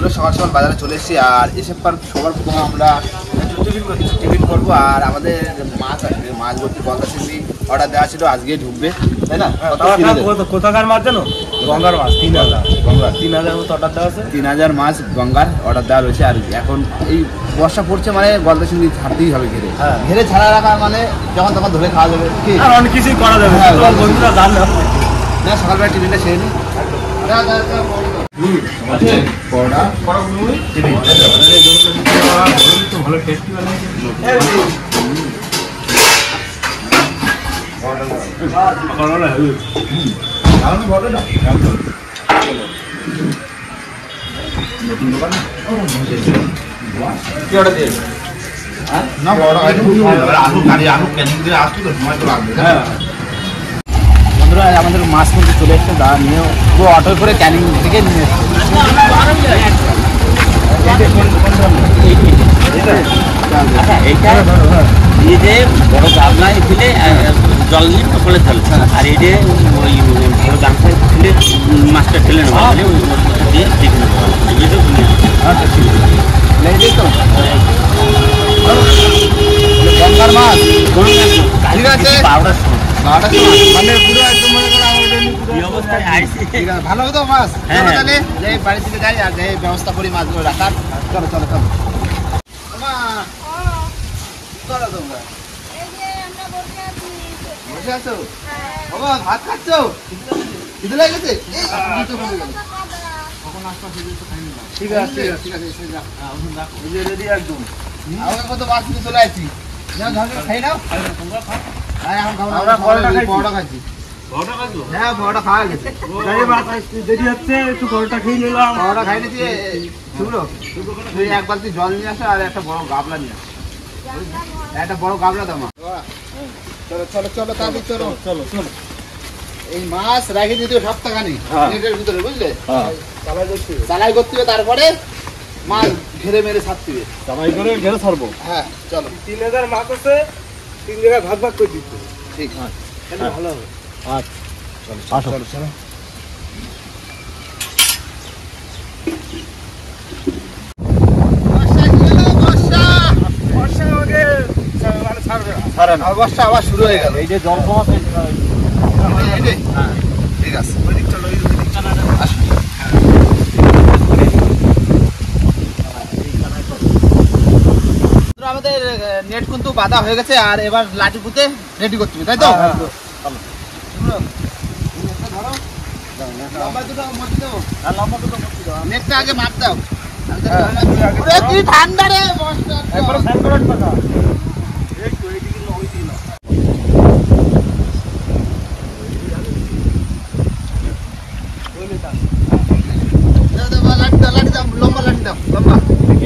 বন্ধুরা সকাল সকাল বাজারে চলে এসেছি আর এসে পর সবার প্রথমে আমরা টিফিন করবো আর আমাদের মাছ আসবে মাছ ভর্তি গলদা চিংড়ি অর্ডার দেওয়া ছিল আজকে ঢুকবে তাই না কোথাকার মাছ জানো গঙ্গার মাছ 3000 গঙ্গার 3000 মতো অর্ডার দেওয়া আছে 3000 মাছ গঙ্গার অর্ডার দেওয়া রয়েছে আর এখন এই বর্ষা পড়ছে মানে গলদা চিংড়ি ছাড়তেই হবে ঘিরে ঘিরে ছাড়া রাখা মানে যখন তখন ধরে খাওয়া যাবে আর অনেক কিছুই করা যাবে বন্ধুরা জানলে না সকালবেলা টিফিনটা খেয়ে নিই ভালো টেস্টি বন্ধুরা আমাদের মাছ কিন্তু চলে এসছে দাঁড়া নিয়ে পুরো অটো করে ক্যানিং থেকে নিয়ে এইটা দিয়ে যে বড় গামলায় ফেলে জল নিয়ে সকলে চলছে আর এই যে ওই বড় গামলায় ফেলে মাছটা ঠেলে নেওয়া হলে ওই দিয়ে দেখে নেওয়া আচ্ছা ঠিক আছে তো গঙ্গার মাছ ঠিক আছে পাউডার মানে পুরো একদম মনে করো ভালো হতো মাছ তাহলে যে বাড়ি থেকে যাই আর যে ব্যবস্থা করি মাছগুলো রাখার চলো চলো চলো চলো তোমরা বসে আছো বাবা ভাত খাচ্ছ খিদে লেগে গেছে ঠিক আছে ঠিক আছে রেডি একদম আমাকে কত মাছ নিয়ে চলে আসছি খাই নাও আমরা বড়টা খাচ্ছি হ্যাঁ বড়টা খাওয়া গেছে দেরি হচ্ছে একটু বড়টা খেয়ে নিলাম বড়টা খাই নিচ্ছি শুনো তুই এক বালতি জল নিয়ে আসো আর একটা বড় গাবলা নিয়ে আসো একটা বড় গাবলা দাও চলো চলো চলো তাড়াতাড়ি চলো চলো চলো এই মাছ রাখে দিতে সপ্তাহখানি নেটের ভিতরে বুঝলে চালাই করতে হবে তারপরে মাছ ঘেরে মেরে ছাড়তে হবে চালাই করে ঘেরে ছাড়বো হ্যাঁ চলো 3000 মাছ আছে 3 জায়গায় ভাগ ভাগ করে দিতে ঠিক তাহলে ভালো হবে আচ্ছা চলো চলো চলো বর্ষা আবার শুরু হয়ে গেল এই যে জল কমা ঠিক আছে আমাদের নেট কিন্তু বাঁধা হয়ে গেছে আর এবার লাঠি পুঁতে রেডি করতে হবে তাই তো নেটটা আগে মাপ দাও কি ঠান্ডা রে লাঠি দাও লম্বা লাঠি দাও লম্বা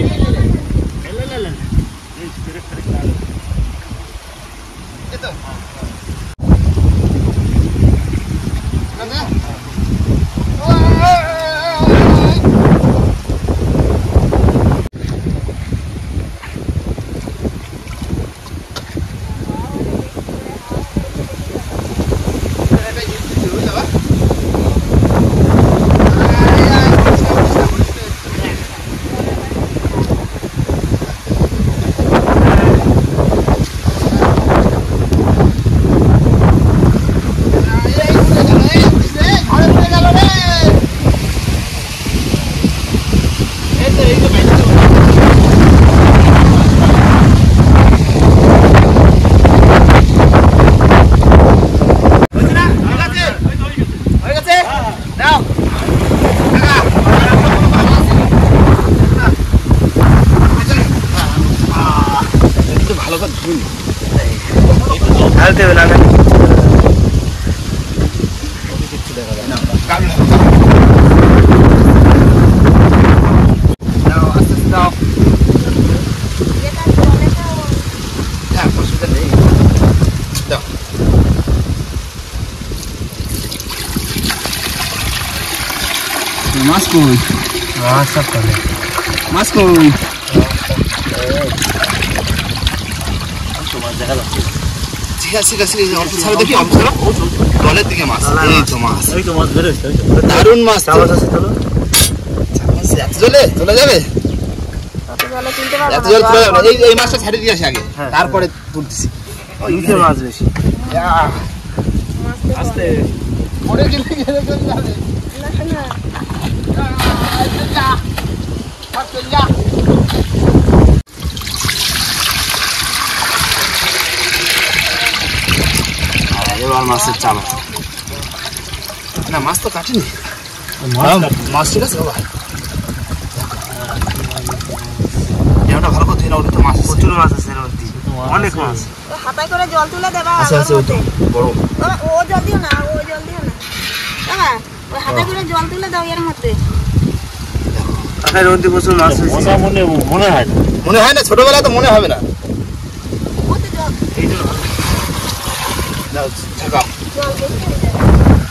ঢালতে হবে না মাছ কই মাছ সব করে মাছ কই ঠিক আছে ঠিক আছে অল্প ছাড়ো দেখি অল্প ছাড়ো জলের দিকে মাছ এই তো মাছ ওই তো মাছ বের হচ্ছে দারুণ মাছ চামচ আছে চলো চামচ এত জলে চলে যাবে? এত জলে তুলতে পারবো এত না। জল চলে যাবে না। এই মাছটা ছাড়ে দিয়ে আসি আগে, তারপরে তুলতেছি। নিচে মাছ বেশি। আস্তে পরে গেলে গেলে চলে যাবে। না, এবার মাছের চালা না, মাছ তো কাটিনি। মাছ ঠিক আছে বাবা, জায়গাটা ভালো করে ধুয়ে নাও, তো মাছ প্রচুর মাছ আছে এর মধ্যে, অনেক মাছ। তো হাতায় করে জল তুলে দেবা। আছে আছে, ওই তো বড়। ও জল দিও না, ও জল দিও না বাবা, ওই হাতায় করে জল তুলে দাও এর মধ্যে। এর মধ্যে প্রচুর মাছ হয়েছে। মনে হয় না। মনে হয় না, ছোটবেলায় তো মনে হবে না। ওতে জল দাও, ঢাকাও। জল বেশি হয়ে যাবে।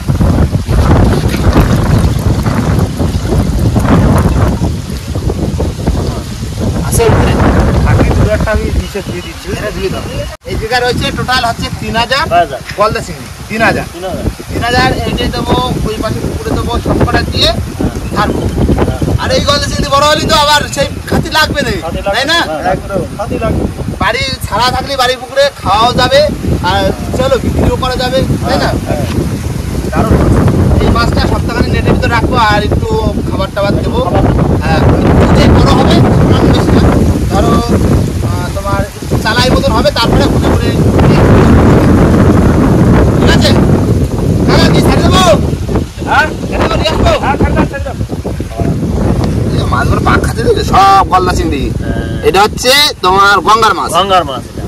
আছে উপরে। বাকি দু একটা আমি নিচে দিয়ে দিচ্ছি। এটা দিয়ে দাও। এই জায়গা রয়েছে টোটাল হচ্ছে 3000 গলদা চিংড়ি। 3000 3000 এটে দেবো, ওই পাশে পুকুরে দেবো, সবকটা দিয়ে ছাড়বো। আর এই গলদা চিংড়ি বড় হলে তো আবার সেই খাতি লাগবে না, তাই না? বাড়ি ছাড়া থাকলে বাড়ি পুকুরে খাওয়াও যাবে, আর চলো বিক্রিও করা যাবে, তাই না? কারণ এই মাছটা সপ্তাহখানি নেটের ভিতরে রাখবো, আর একটু খাবার টাবার দেবো। যে বড় হবে সমান বেশি না, ধরো তোমার চালাই মতন হবে, তারপরে ঘুরে ঘুরে ঠিক আছে। কাকা কি ছেড়ে দেবো? হ্যাঁ ছেড়ে দেবো, নিয়ে আসবো? হ্যাঁ ঠান্ডা ঠান্ডা। এই মাছগুলো পাক খাতে দেবে সব গলদা চিংড়ি। এটা হচ্ছে তোমার গঙ্গার মাছ। গঙ্গার মাছ এটা।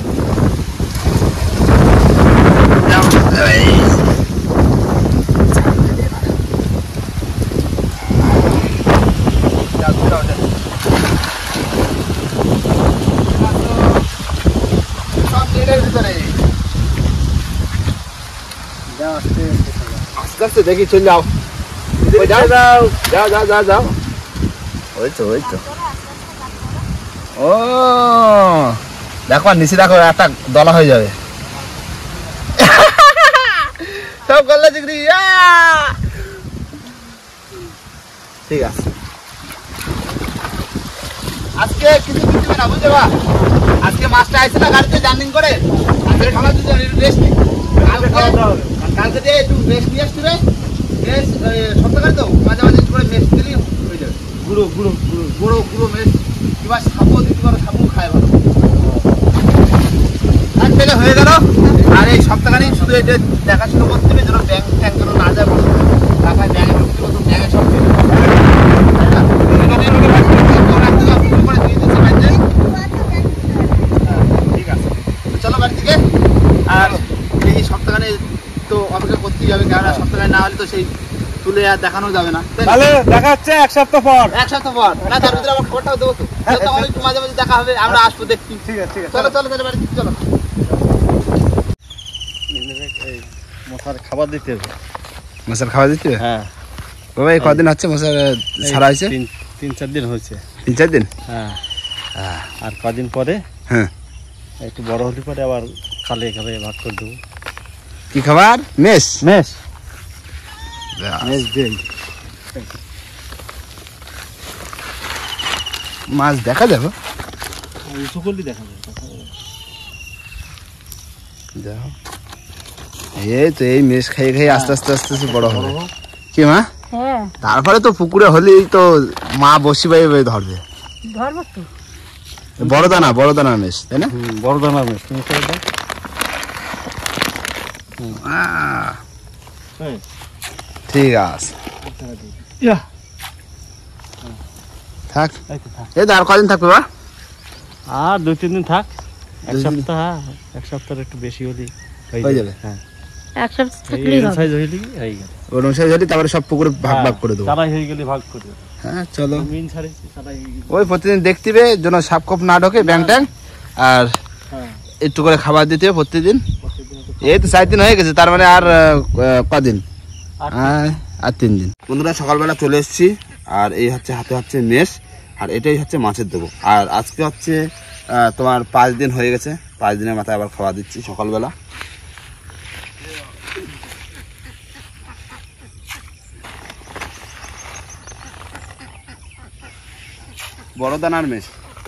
সব নেটের ভিতরে। আস্তে আস্তে দেখি, চল যাও। ওই যাও যাও যাও যাও যাও যাও। ওই তো ওই তো। ও দেখো, নিচে দেখো একটা দলা হয়ে যাবে। সব গলদা চিংড়ি। ঠিক আছে, আজকে কিছু দিতে না, বুঝতে পারবা? আজকে মাছটা আইছে না গাড়িতে জার্নিং করে, আজকে খাওয়া দিতে একটু রেস্ট নিই। কালকে দিয়ে একটু রেস্ট নিয়ে আসছি রে। রেস্ট সপ্তাহে তো মাঝে মাঝে একটু করে রেস্ট দিলেই হয়ে যাবে। গুঁড়ো গুঁড়ো গুঁড়ো গুঁড়ো গুঁড়ো মেস কিংবা সাপও দিতে পারো, সাপও খায় ভালো। এক পেলে হয়ে গেল। আর এই সপ্তাহখানি শুধু এটা দেখাশুনো করতে হবে যেন ব্যাংক ট্যাঙ্ক যেন না যায়, টাকায় ব্যাংকে ঢুকতে পারতো, ব্যাংকে সব পেয়ে ঠিক আছে। চলো বাড়ি থেকে। আর এই সপ্তাহখানে তো অপেক্ষা করতেই হবে, কেননা সপ্তাহখানে না হলে তো সেই তুলে আর দেখানো যাবে না। তাহলে দেখা হচ্ছে এক সপ্তাহ পর। এক সপ্তাহ পর না, তার ভিতরে আমার খবরটাও দেবো তো। তখন একটু মাঝে মাঝে দেখা হবে, আমরা আসবো দেখছি। ঠিক আছে ঠিক আছে। চলো চলো তাহলে বাড়ি চলো। মশার খাবার দিতে হবে। মশার খাওয়া দিতে হবে? হ্যাঁ বাবা এই কদিন হচ্ছে মশার ছাড়া হয়েছে? 3-4 দিন হয়েছে। 3-4 দিন? হ্যাঁ আর কদিন পরে হ্যাঁ একটু বড় হলে পরে আবার খালে খালে ভাগ করে দেবো। কি খাবার? মেস? মেস দেই। মাছ দেখা যাবে? উঁচু করলে দেখা যাবে। দেখো এই তো এই মেস খাইয়ে খাইয়ে আস্তে আস্তে আস্তে আস্তে বড় হবে। কি মা? হ্যাঁ তারপরে তো পুকুরে হলেই তো মা বসি বাই ধরবে। ধরবো তো। বড় দানা মেস, তাই না? বড় দানা মেস তুমি করে দাও। ঠিক আছে, ইয়া থাক। এই তো থাক। এই তো আর কদিন থাকবে বা? আর 2-3 দিন থাক। এক 2-3 সপ্তাহ, এক সপ্তাহের একটু বেশি হলে হয়ে যাবে। হ্যাঁ এক সপ্তাহ এই থাকলেই হবে। সাইজ হইলে হয়ে গেল। ওর অনুসারে যদি তারপরে সব পুকুরে ভাগ ভাগ করে দেবো। চালাই হয়ে গেলে ভাগ করে দেবো। হ্যাঁ চলো। মিন ছাড়েছি চালাই হয়ে গেলে। ওই প্রতিদিন দেখতিবে যেন সাপ খপ না ঢোকে, ব্যাং ট্যাং, আর হ্যাঁ একটু করে খাবার দিতে হবে প্রতিদিন। প্রত্যেকদিন একটু এই তো 4 দিন হয়ে গেছে, তার মানে আর কদিন? আর আর 3 দিন। বন্ধুরা সকালবেলা চলে এসেছি, আর এই হচ্ছে হাতে হচ্ছে মেস, আর এটাই হচ্ছে মাছের দেবো। আর আজকে হচ্ছে তোমার 5 দিন হয়ে গেছে, 5 দিনের মাথায় আবার খাওয়া দিচ্ছি সকালবেলা। বড় দানার মেষ।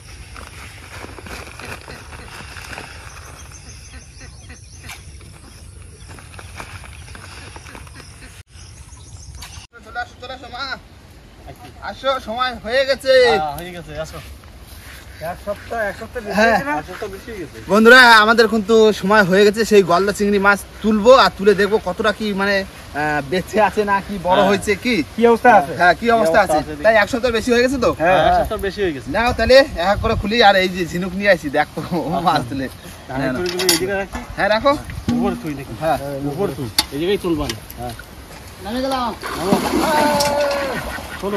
চলে আসো মা, আসো, সময় হয়ে গেছে। বন্ধুরা আমাদের কিন্তু সময় হয়ে গেছে, সেই গলদা চিংড়ি মাছ তুলবো আর তুলে দেখবো কতটা কি মানে বেঁচে আছে না কি বড় হয়েছে কি অবস্থা আছে। হ্যাঁ কি অবস্থা আছে, তাই 1 সপ্তাহ বেশি হয়ে গেছে তো। হ্যাঁ 1 সপ্তাহ বেশি হয়ে গেছে। নাও তাহলে এক করে খুলি, আর এই যে ঝিনুক নিয়ে আসি দেখো মাছ তুলে। হ্যাঁ রাখো উপর তুই দেখি। হ্যাঁ উপর তুই এই জায়গায় তুলবা না। হ্যাঁ নামে গেলাম, চলো।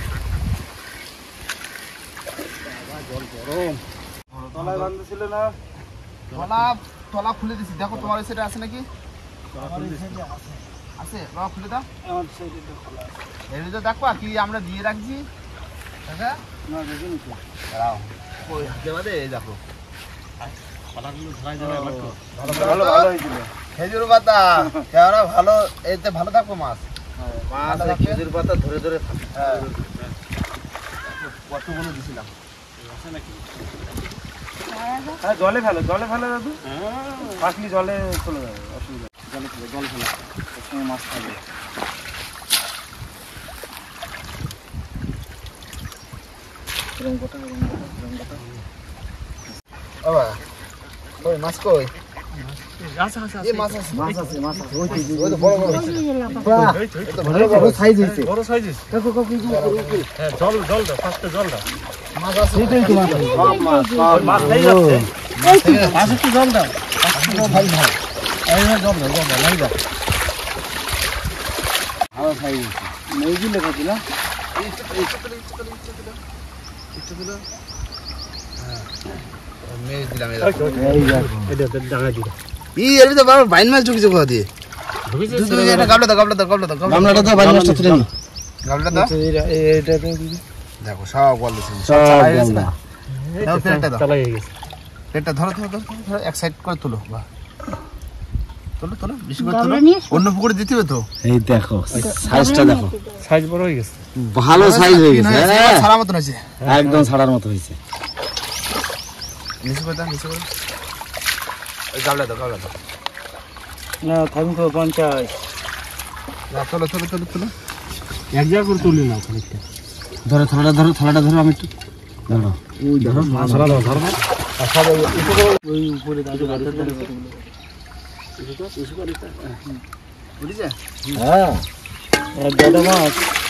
তলায় বাঁধছিল না, তলা খুলে দিছি, দেখো তোমার ওই সাইডে আছে নাকি? আছে, বাবা খুলে দাও। এর ভিতরে দেখো কি আমরা দিয়ে রাখছি। দেখো খেজুর পাতা কেমন ভালো, এতে ভালো থাকো মাছ। খেজুর পাতা ধরে ধরে কতগুলো দিছিলাম। জলে ফেলো, জলে ফেলো দাদু, পাখি জলে চলে যাবে, অসুবিধা। জলে ফেলো, জল ফেলো, একসঙ্গে মাছ থাকবে। বাবা ওই মাছ কই? বড় সাইজ হয়েছে। জল জল দাও, ফার্স্টে জল দাও। মাছ আছে এইটাই তো মাছ। সব মাছ, সব মাছ এই যাচ্ছে। মাছ একটু জল দাও, ভাই ভাই এই না জল দাও, জল দাও, নাই দাও। ভালো সাইজ হয়েছে। মেজি লেখা ছিল একটু দিল। হ্যাঁ মেজ দিলাম। এটা ডাঙা দিল। ই এর তো বাবা বাইন মাছ ঢুকেছে কোথা দিয়ে? ঢুকেছে এটা। গাবলা দাও, গাবলা দাও, গাবলা দাও, গাবলাটা দাও, বাইন মাছটা তুলে নি। গাবলা দাও, এটা তো দেখো সব বল দিছে, সব চালা গেছে না। দাও পেটটা দাও, চালা গেছে। পেটটা ধরো ধরো ধরো, এক সাইড করে তুলো। বাহ তুলো তুলো, বেশি করে তুলো। অন্য পুকুরে দিতে হবে তো। এই দেখো সাইজটা দেখো, সাইজ বড় হয়ে গেছে, ভালো সাইজ হয়ে গেছে। হ্যাঁ ছাড়ার মত হয়েছে, একদম ছাড়ার মত হয়েছে। নিচে করে দাও, নিচে করে ওই গাবলা দাও, গাবলা দাও না। থাকুন তো 50 না। চলো চলো চলো চলো, এক জায়গা করে তুলে নাও খানিকটা। ধরো থালাটা, ধরো থালাটা, ধরো আমি একটু ধরো। ওই ধরো মাছ ধরো, ধরো না। আর সব ওই উপরে দাও, বুঝিছে? হ্যাঁ এক গাদা মাছ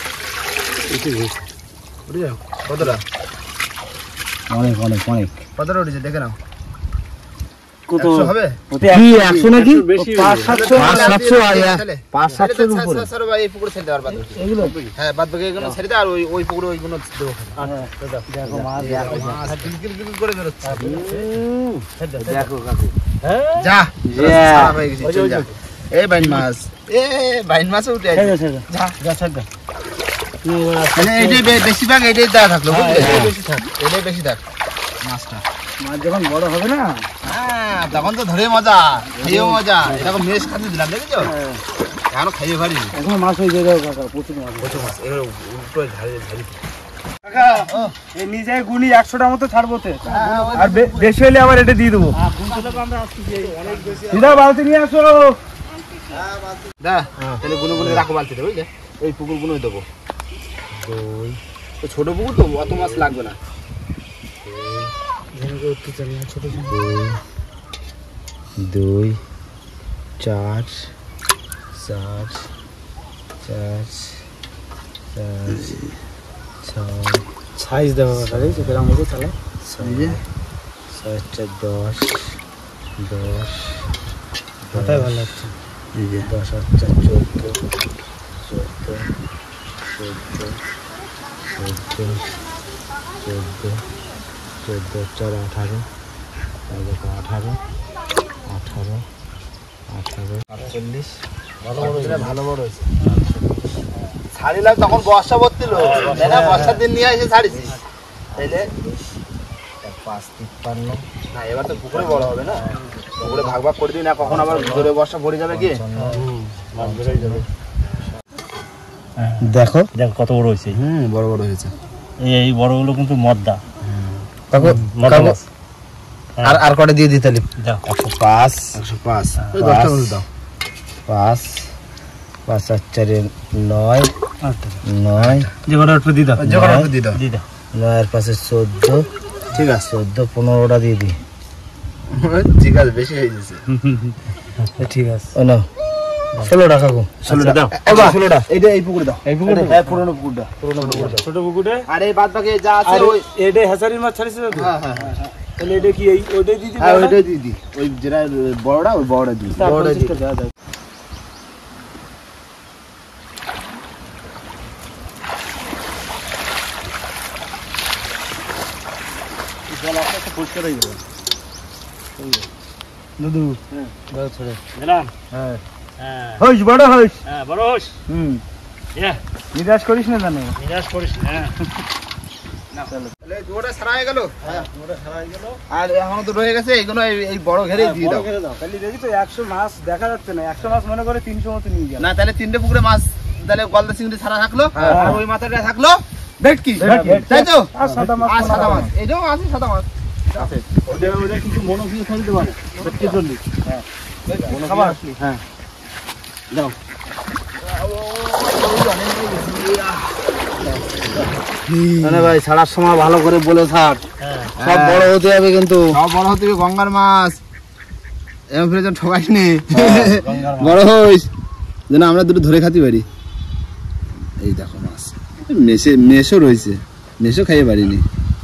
উঠে যাও। কতটা? অনেক অনেক অনেক। কতটা উঠেছে দেখে নাও। কত হবে? 100 নাকি? 500-700 আয়া, 500-700 এর উপরে। স্যার ভাই এই পুকুরে ছেড়ে দেওয়ার বাদ এগুলো। হ্যাঁ বাদ বাকি এগুলো ছেড়ে দাও, আর ওই পুকুরে ওইগুলো দেবো। আচ্ছা দেখো মাছ, মাছ গিল গিল করে বেরোচ্ছে। দেখো কাকু, যা সারা হয়ে গেছে। চল যা। এই বাইন মাছ, বাইন মাছ উঠে আছে। যা যা ছেড়ে দাও। মানে এইটাই বেশি ভাগ, এইটাই দেওয়া থাকলো, বুঝলে? এটাই বেশি থাক মাছটা। মাছ যখন বড় হবে না, হ্যাঁ তখন তো ধরে মজা, খেয়েও মজা। এরকম মেষ খাতে দিলাম, দেখেছো? এখনো খাইয়ে পারি, এখনো মাছ হয়ে যাবে। প্রচুর মাছ, প্রচুর মাছ। এবার উল্টো ঝাড়ি ঝাড়ি কাকা, এই নিজে গুনি 100টার মতো ছাড়বো তে, আর বেশি হলে আবার এটা দিয়ে দেবো। আমরা আসছি অনেক বেশি। দিদা বালতি নিয়ে আসো। দা তাহলে গুনো গুনো রাখো বালতিতে, বুঝলে? এই পুকুর গুনোই দেবো। তো ছোট পুকুর তো অত মাছ লাগবে না। 2 4 4 4 4 6 সাইজ দেওয়া হবে, সেটা আমাকে চালা। 6 7 10 10 মাথায় ভালো লাগছে। এই যে 10 8 14 14 14 14 4 18 18 18 18 48 ভালো বড় হয়েছে। ছাড়িলাম তখন বর্ষা ভর্তিল, বর্ষার দিন নিয়ে এসে ছাড়িছি। তাইলে 5 53 না, এবার তো পুকুরে বড় হবে না, পুকুরে ভাগ ভাগ করে দিই না, কখন আবার জোরে বর্ষা পড়ে যাবে কি। দেখো দেখো কত বড় হয়েছে। বড় বড় হয়েছে। এই বড়গুলো কিন্তু মদ্দা। কাকু মদ্দা মাছ। আর কটা দিয়ে দিই তাহলে? দাও। 105 105 ওই 10টা করে দাও। 5 5 আর 4 9 9 যে কটা একটু দি দাও। যে কটা একটু দি দাও। 9 আর 5 14 ঠিক আছে 14 15টা দিয়ে দিই। ঠিক আছে বেশি হয়ে যাচ্ছে। ঠিক আছে। ও না 16টা কাকু 16টা দাও। 16টা এইটা এই পুকুরে দাও। এই পুকুরে? হ্যাঁ পুরনো পুকুরটা। ছোট পুকুরে? আর এই বাদ বাকি যা আছে ওই এডে হ্যাচারির মাছ ছাড়িছে তো? হ্যাঁ তাহলে এটা কি এই ওইটাই দিতে হ্যাঁ ওইটাই দিয়ে দিই। ওই যেটা বড়টা ওই বড়টা দিই। বড়টা দিই। দাও। জল আসলে তো পরিষ্কার হয়ে যাবে। দুদু দাও ছেড়ে দিলাম। হ্যাঁ হ্যাঁ হইস বড় হইস। হ্যাঁ বড় হোস। নিরাশ করিস না জানো। নিরাশ করিস না। তাহলে দুটোটা সারা হয়ে গেল। হ্যাঁ দুটোটা সারা হয়ে গেল। আর এখনো তো রয়ে গেছে এইগুলো এই বড় ঘেরে দিয়ে দাও। তাহলে দেখি তো 100 মাছ দেখা যাচ্ছে না। 100 মাছ মনে করে 300 মতো নিয়ে গেল। না তাহলে তিনটে পুকুরে মাছ তাহলে গলদা চিংড়ি ছাড়া থাকলো আর ওই মাথাটা থাকলো ভেটকি তাই তো? আর সাদা মাছ আর সাদা মাছ এটাও আছে সাদা মাছ আছে। ওটা কিন্তু মনো দিয়ে খেলতে পারে। সত্যি চল্লিশ। হ্যাঁ খাবার হ্যাঁ দাও। মানে ভাই ছাড়ার সময় ভালো করে বলে ছাড়। সব বড় হতে হবে কিন্তু সব বড় হতে হবে। গঙ্গার মাছ এমন ফিরে ঠকাইস নি। বড় হইস যেন আমরা দুটো ধরে খাতে পারি। এই দেখো মাছ মেশো রয়েছে। মেশো খাইয়ে পারিনি।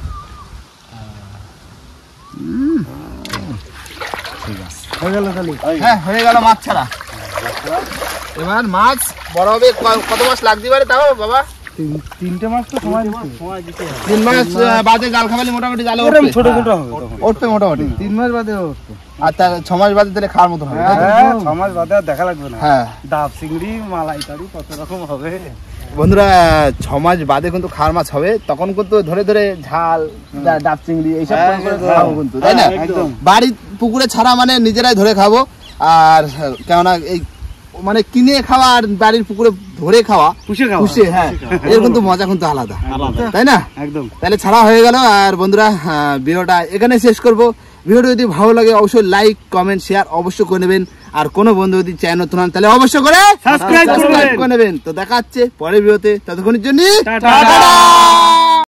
হ্যাঁ হয়ে গেল মাছ ছাড়া। এবার মাছ বড় হবে কত মাছ লাগতে পারে তাও বাবা? 3টে মাছ তো সময় দিতে হবে। 3 মাস বাদে জাল খাবালি মোটামুটি জালে ছোট উঠবে। ছোট হবে তখন। উঠবে মোটামুটি 3 মাস বাদে উঠবে। আর 6 মাস বাদে তাহলে খাওয়ার মতো হবে। হ্যাঁ 6 মাস বাদে আর দেখা লাগবে না। হ্যাঁ ডাব চিংড়ি মালাইকারি কত রকম হবে। বন্ধুরা 6 মাস বাদে কিন্তু খাওয়ার মাছ হবে। তখন কিন্তু ধরে ধরে ঝাল ডাব চিংড়ি এইসব করে খাবো কিন্তু তাই না? একদম। বাড়ির পুকুরে ছাড়া মানে নিজেরাই ধরে খাবো। আর কেননা এই মানে কিনে খাওয়া আর বাড়ির পুকুরে ধরে খাওয়া পুষে হ্যাঁ এর কিন্তু মজা কিন্তু আলাদা তাই না? একদম। তাহলে ছাড়া হয়ে গেল। আর বন্ধুরা ভিডিওটা এখানে শেষ করব। ভিডিওটা যদি ভালো লাগে অবশ্যই লাইক কমেন্ট শেয়ার অবশ্যই করে নেবেন। আর কোনো বন্ধু যদি চ্যানেল নতুন হন তাহলে অবশ্যই করে সাবস্ক্রাইব করে নেবেন। তো দেখা হচ্ছে পরের ভিডিওতে। ততক্ষণের জন্য টাটা। টাটা।